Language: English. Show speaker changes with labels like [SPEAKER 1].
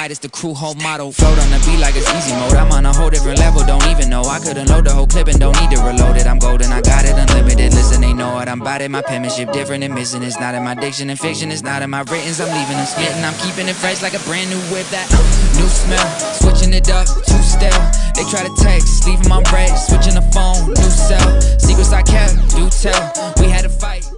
[SPEAKER 1] ride, it's the crew whole motto. Float on the beat like it's easy mode. I'm on a whole different level, don't even know I couldn't load the whole clip and don't need to reload it. I'm golden, I got it unlimited. Listen, they know it, I'm about it. My penmanship different and missing. It's not in my diction and fiction, it's not in my writtens. I'm leaving them smitten, I'm keeping it fresh like a brand new whip. That new smell, switching it up, too stale. They try to text, leaving my red, switching the phone, new cell. Secrets I kept, do tell, we had a fight.